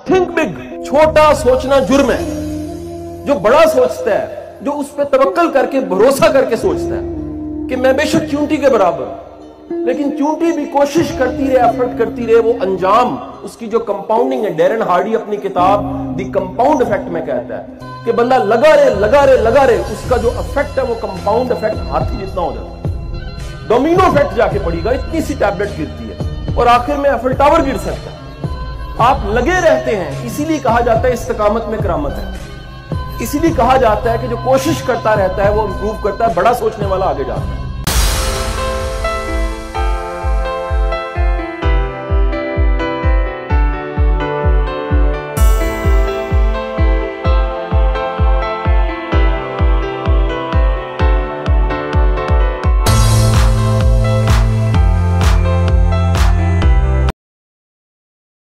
Think big, छोटा सोचना जुर्म है। जो बड़ा सोचता है, जो उस पर तवक्कल करके भरोसा करके सोचता है कि मैं बेशक चूंटी के बराबर हूं, लेकिन चूंटी भी कोशिश करती रहे, एफर्ट करती रहे, वो अंजाम उसकी जो कंपाउंडिंग है, डेरन हार्डी अपनी किताब द कंपाउंड इफेक्ट में कहता है कि बंदा लगा रहे लगा रहे लगा रहे, उसका जो इफेक्ट है वो कंपाउंड इफेक्ट हाथी जितना हो जाता है, डोमिनो इफेक्ट जाके पड़ेगा, इतनी सी टैबलेट गिरती है और आखिर में एफिल टावर गिर सकता है। आप लगे रहते हैं, इसीलिए कहा जाता है इस्तिकामत में करामत है। इसीलिए कहा जाता है कि जो कोशिश करता रहता है वो इंप्रूव करता है, बड़ा सोचने वाला आगे जाता है।